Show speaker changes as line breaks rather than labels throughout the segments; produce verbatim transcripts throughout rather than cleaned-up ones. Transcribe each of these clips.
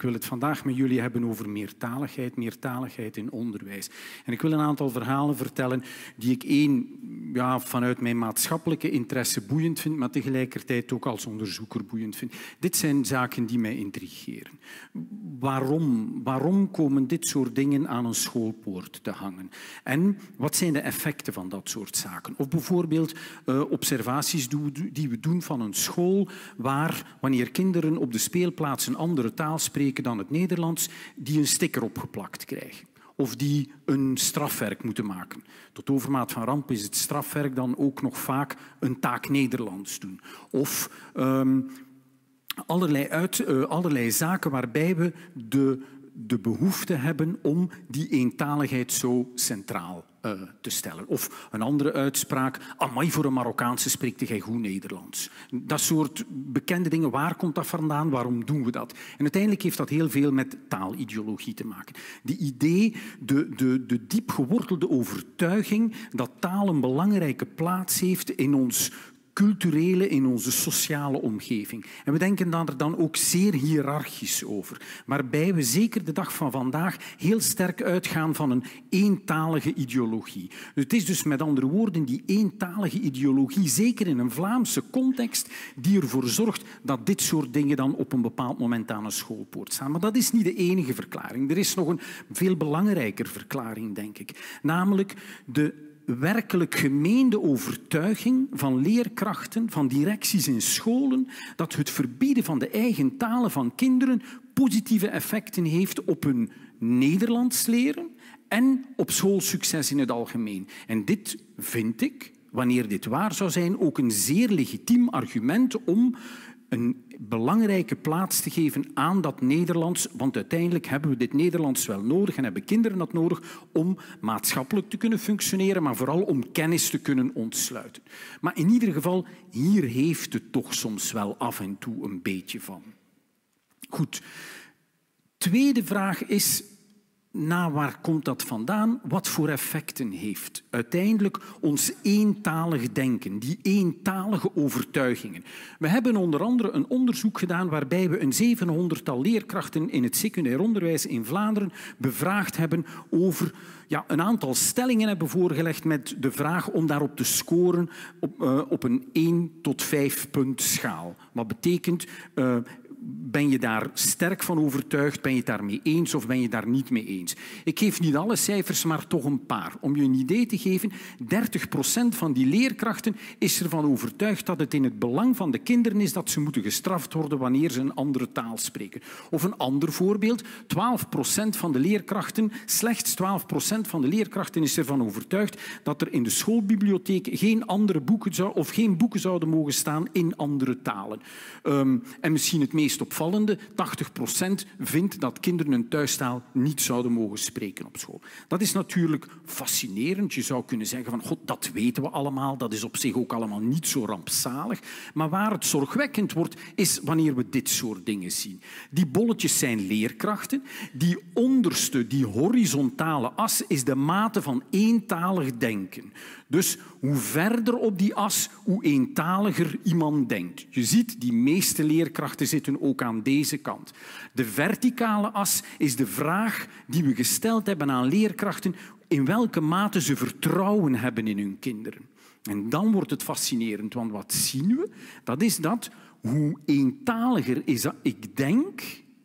Ik wil het vandaag met jullie hebben over meertaligheid, meertaligheid in onderwijs. En ik wil een aantal verhalen vertellen die ik één, ja, vanuit mijn maatschappelijke interesse boeiend vind, maar tegelijkertijd ook als onderzoeker boeiend vind. Dit zijn zaken die mij intrigeren. Waarom? Waarom komen dit soort dingen aan een schoolpoort te hangen? En wat zijn de effecten van dat soort zaken? Of bijvoorbeeld uh, observaties die we doen van een school waar, wanneer kinderen op de speelplaats een andere taal spreken dan het Nederlands, die een sticker opgeplakt krijgen. Of die een strafwerk moeten maken. Tot overmaat van ramp is het strafwerk dan ook nog vaak een taak Nederlands doen. Of um, allerlei, uit, uh, allerlei zaken waarbij we de, de behoefte hebben om die eentaligheid zo centraal uh, te stellen. Of een andere uitspraak, amai, voor een Marokkaanse spreekt jij goed Nederlands. Dat soort bekende dingen, waar komt dat vandaan, waarom doen we dat? En uiteindelijk heeft dat heel veel met taalideologie te maken. Die idee, de, de, de diep gewortelde overtuiging dat taal een belangrijke plaats heeft in ons culturele, in onze sociale omgeving. En we denken dan er dan ook zeer hiërarchisch over, waarbij we zeker de dag van vandaag heel sterk uitgaan van een eentalige ideologie. Het is dus met andere woorden die eentalige ideologie, zeker in een Vlaamse context, die ervoor zorgt dat dit soort dingen dan op een bepaald moment aan een schoolpoort staan. Maar dat is niet de enige verklaring. Er is nog een veel belangrijker verklaring, denk ik. Namelijk de werkelijk gemeende overtuiging van leerkrachten, van directies in scholen, dat het verbieden van de eigen talen van kinderen positieve effecten heeft op hun Nederlands leren en op schoolsucces in het algemeen. En dit vind ik, wanneer dit waar zou zijn, ook een zeer legitiem argument om een belangrijke plaats te geven aan dat Nederlands, want uiteindelijk hebben we dit Nederlands wel nodig en hebben kinderen dat nodig om maatschappelijk te kunnen functioneren, maar vooral om kennis te kunnen ontsluiten. Maar in ieder geval, hier heeft het toch soms wel af en toe een beetje van. Goed. Tweede vraag is, na waar komt dat vandaan? Wat voor effecten heeft uiteindelijk ons eentalig denken, die eentalige overtuigingen? We hebben onder andere een onderzoek gedaan waarbij we een zevenhonderdtal leerkrachten in het secundair onderwijs in Vlaanderen bevraagd hebben over ja, een aantal stellingen hebben voorgelegd met de vraag om daarop te scoren op, uh, op een één tot vijf punt schaal. Wat betekent... Uh, Ben je daar sterk van overtuigd? Ben je het daarmee eens of ben je daar niet mee eens? Ik geef niet alle cijfers, maar toch een paar. Om je een idee te geven, dertig procent van die leerkrachten is ervan overtuigd dat het in het belang van de kinderen is dat ze moeten gestraft worden wanneer ze een andere taal spreken. Of een ander voorbeeld, twaalf procent van de leerkrachten, slechts twaalf procent van de leerkrachten is ervan overtuigd dat er in de schoolbibliotheek geen andere boeken zou, of geen boeken zouden mogen staan in andere talen. Um, en misschien het meest opvallende, tachtig procent vindt dat kinderen hun thuistaal niet zouden mogen spreken op school. Dat is natuurlijk fascinerend. Je zou kunnen zeggen van, god, dat weten we allemaal, dat is op zich ook allemaal niet zo rampzalig. Maar waar het zorgwekkend wordt, is wanneer we dit soort dingen zien. Die bolletjes zijn leerkrachten. Die onderste, die horizontale as, is de mate van eentalig denken. Dus hoe verder op die as, hoe eentaliger iemand denkt. Je ziet, die meeste leerkrachten zitten ook aan deze kant. De verticale as is de vraag die we gesteld hebben aan leerkrachten in welke mate ze vertrouwen hebben in hun kinderen. En dan wordt het fascinerend, want wat zien we? Dat is dat hoe eentaliger is dat ik denk,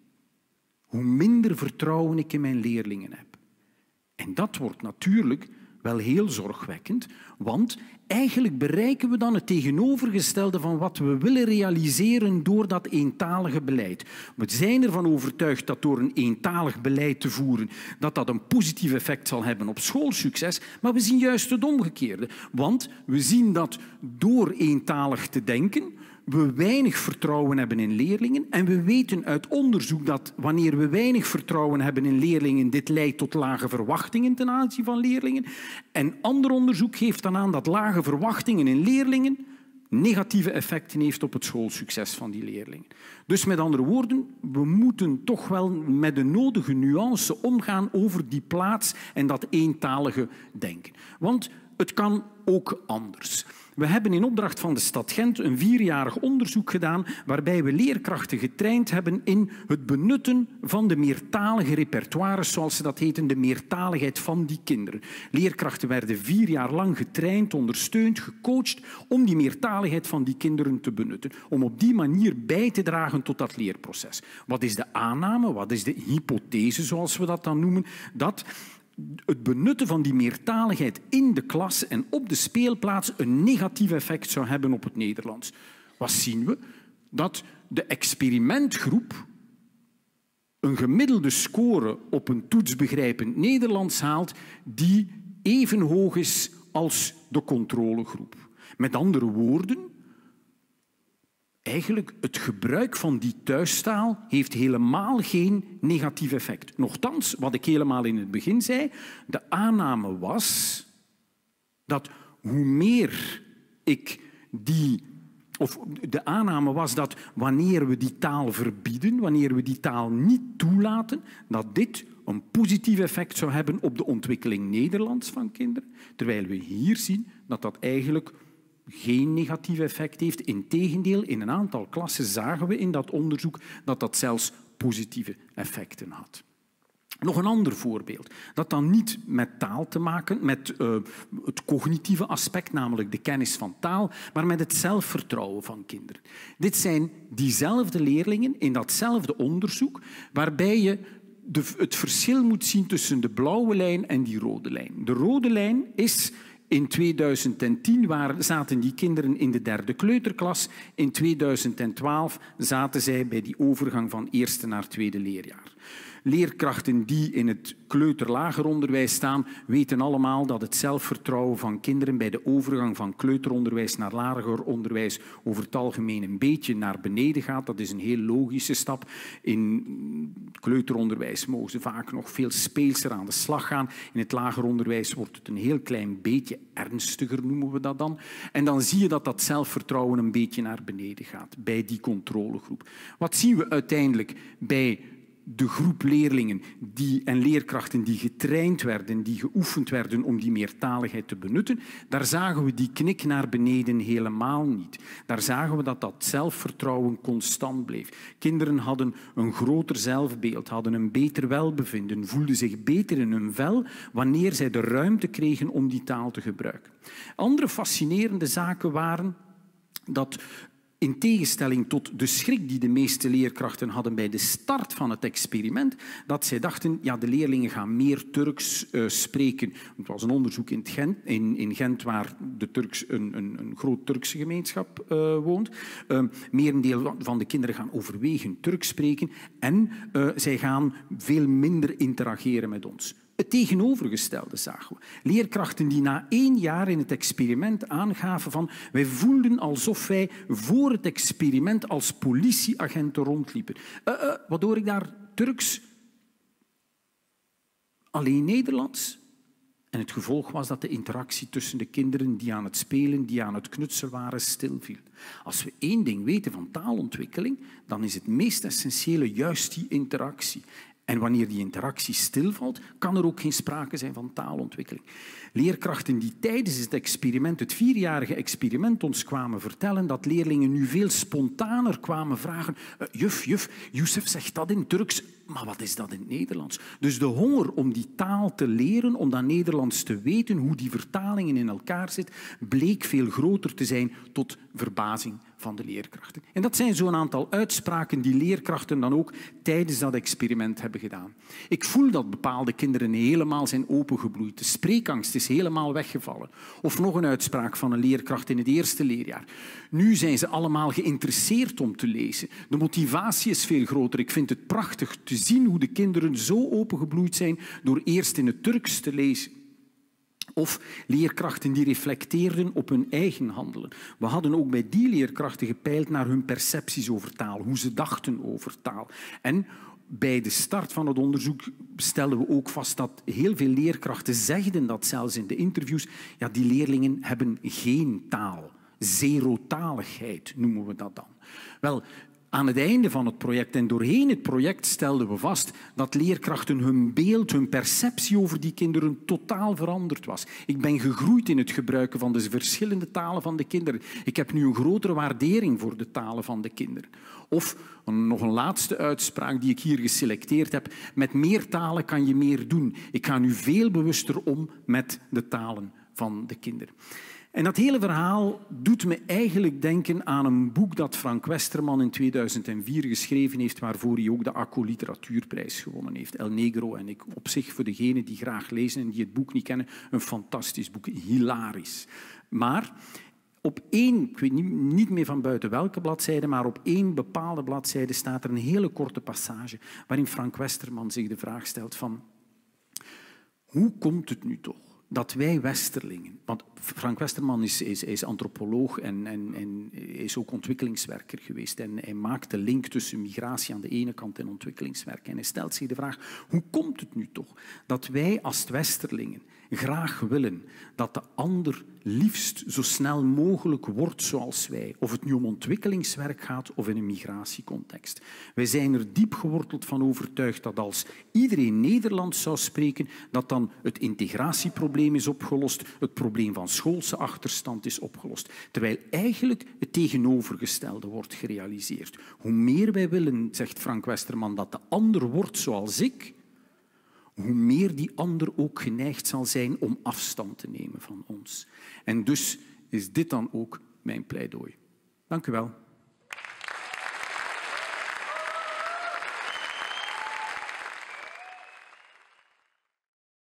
hoe minder vertrouwen ik in mijn leerlingen heb. En dat wordt natuurlijk wel heel zorgwekkend, want eigenlijk bereiken we dan het tegenovergestelde van wat we willen realiseren door dat eentalige beleid. We zijn ervan overtuigd dat door een eentalig beleid te voeren, dat dat een positief effect zal hebben op schoolsucces, maar we zien juist het omgekeerde. Want we zien dat door eentalig te denken, we weinig vertrouwen hebben in leerlingen en we weten uit onderzoek dat wanneer we weinig vertrouwen hebben in leerlingen, dit leidt tot lage verwachtingen ten aanzien van leerlingen. En ander onderzoek geeft dan aan dat lage verwachtingen in leerlingen negatieve effecten heeft op het schoolsucces van die leerlingen. Dus met andere woorden, we moeten toch wel met de nodige nuance omgaan over die plaats en dat eentalige denken. Want het kan ook anders. We hebben in opdracht van de stad Gent een vierjarig onderzoek gedaan waarbij we leerkrachten getraind hebben in het benutten van de meertalige repertoires, zoals ze dat heten, de meertaligheid van die kinderen. Leerkrachten werden vier jaar lang getraind, ondersteund, gecoacht om die meertaligheid van die kinderen te benutten. Om op die manier bij te dragen tot dat leerproces. Wat is de aanname, wat is de hypothese, zoals we dat dan noemen, dat het benutten van die meertaligheid in de klas en op de speelplaats een negatief effect zou hebben op het Nederlands. Wat zien we? Dat de experimentgroep een gemiddelde score op een toetsbegrijpend Nederlands haalt die even hoog is als de controlegroep. Met andere woorden, eigenlijk het gebruik van die thuistaal heeft helemaal geen negatief effect. Nochtans, wat ik helemaal in het begin zei, de aanname was dat hoe meer ik die... Of de aanname was dat wanneer we die taal verbieden, wanneer we die taal niet toelaten, dat dit een positief effect zou hebben op de ontwikkeling Nederlands van kinderen, terwijl we hier zien dat dat eigenlijk geen negatief effect heeft. Integendeel, in een aantal klassen zagen we in dat onderzoek dat dat zelfs positieve effecten had. Nog een ander voorbeeld, dat dan niet met taal te maken, met uh, het cognitieve aspect, namelijk de kennis van taal, maar met het zelfvertrouwen van kinderen. Dit zijn diezelfde leerlingen in datzelfde onderzoek, waarbij je de, het verschil moet zien tussen de blauwe lijn en die rode lijn. De rode lijn is... In tweeduizend tien waren, zaten die kinderen in de derde kleuterklas. In tweeduizend twaalf zaten zij bij die overgang van eerste naar tweede leerjaar. Leerkrachten die in het kleuterlager onderwijs staan, weten allemaal dat het zelfvertrouwen van kinderen bij de overgang van kleuteronderwijs naar lager onderwijs over het algemeen een beetje naar beneden gaat. Dat is een heel logische stap. In kleuteronderwijs mogen ze vaak nog veel speelser aan de slag gaan. In het lager onderwijs wordt het een heel klein beetje ernstiger, noemen we dat dan. En dan zie je dat dat zelfvertrouwen een beetje naar beneden gaat bij die controlegroep. Wat zien we uiteindelijk bij de groep leerlingen die, en leerkrachten die getraind werden, die geoefend werden om die meertaligheid te benutten, daar zagen we die knik naar beneden helemaal niet. Daar zagen we dat dat zelfvertrouwen constant bleef. Kinderen hadden een groter zelfbeeld, hadden een beter welbevinden, voelden zich beter in hun vel wanneer zij de ruimte kregen om die taal te gebruiken. Andere fascinerende zaken waren dat in tegenstelling tot de schrik die de meeste leerkrachten hadden bij de start van het experiment, dat zij dachten, ja, de leerlingen gaan meer Turks uh, spreken. Het was een onderzoek in Gent, in, in Gent waar de Turks, een, een, een groot Turkse gemeenschap uh, woont. Uh, merendeel van de kinderen gaan overwegend Turks spreken en uh, zij gaan veel minder interageren met ons. Het tegenovergestelde zagen we. Leerkrachten die na één jaar in het experiment aangaven van wij voelden alsof wij voor het experiment als politieagenten rondliepen. Uh, uh, wat hoor ik daar? Turks? Alleen Nederlands? En het gevolg was dat de interactie tussen de kinderen die aan het spelen, die aan het knutselen waren, stilviel. Als we één ding weten van taalontwikkeling, dan is het meest essentiële juist die interactie. En wanneer die interactie stilvalt, kan er ook geen sprake zijn van taalontwikkeling. Leerkrachten die tijdens het experiment, het vierjarige experiment, ons kwamen vertellen dat leerlingen nu veel spontaner kwamen vragen uh, juf, juf, Youssef zegt dat in Turks, maar wat is dat in het Nederlands? Dus de honger om die taal te leren, om dat Nederlands te weten, hoe die vertalingen in elkaar zitten, bleek veel groter te zijn tot verbazing van de leerkrachten. En dat zijn zo'n aantal uitspraken die leerkrachten dan ook tijdens dat experiment hebben gedaan. Ik voel dat bepaalde kinderen helemaal zijn opengebloeid. De spreekangst is helemaal weggevallen. Of nog een uitspraak van een leerkracht in het eerste leerjaar. Nu zijn ze allemaal geïnteresseerd om te lezen. De motivatie is veel groter. Ik vind het prachtig te zien hoe de kinderen zo opengebloeid zijn door eerst in het Turks te lezen. Of leerkrachten die reflecteerden op hun eigen handelen. We hadden ook bij die leerkrachten gepeild naar hun percepties over taal, hoe ze dachten over taal. En bij de start van het onderzoek stelden we ook vast dat heel veel leerkrachten zegden dat zelfs in de interviews, ja, die leerlingen hebben geen taal. Zerotaligheid noemen we dat dan. Wel, Aan het einde van het project en doorheen het project stelden we vast dat leerkrachten hun beeld, hun perceptie over die kinderen totaal veranderd was. Ik ben gegroeid in het gebruiken van de verschillende talen van de kinderen. Ik heb nu een grotere waardering voor de talen van de kinderen. Of nog een laatste uitspraak die ik hier geselecteerd heb. Met meer talen kan je meer doen. Ik ga nu veel bewuster om met de talen van de kinderen. En dat hele verhaal doet me eigenlijk denken aan een boek dat Frank Westerman in tweeduizend vier geschreven heeft, waarvoor hij ook de A C O Literatuurprijs gewonnen heeft. El Negro. En ik op zich, voor degenen die graag lezen en die het boek niet kennen, een fantastisch boek, hilarisch. Maar op één, ik weet niet, niet meer van buiten welke bladzijde, maar op één bepaalde bladzijde staat er een hele korte passage waarin Frank Westerman zich de vraag stelt van hoe komt het nu toch dat wij Westerlingen, want Frank Westerman is, is, is antropoloog en, en, en is ook ontwikkelingswerker geweest en hij maakt de link tussen migratie aan de ene kant en ontwikkelingswerk. En hij stelt zich de vraag, hoe komt het nu toch dat wij als Westerlingen graag willen dat de ander liefst zo snel mogelijk wordt zoals wij, of het nu om ontwikkelingswerk gaat of in een migratiecontext. Wij zijn er diep geworteld van overtuigd dat als iedereen Nederlands zou spreken, dat dan het integratieprobleem is opgelost, het probleem van schoolse achterstand is opgelost. Terwijl eigenlijk het tegenovergestelde wordt gerealiseerd. Hoe meer wij willen, zegt Frank Westerman, dat de ander wordt zoals ik, hoe meer die ander ook geneigd zal zijn om afstand te nemen van ons. En dus is dit dan ook mijn pleidooi. Dank u wel.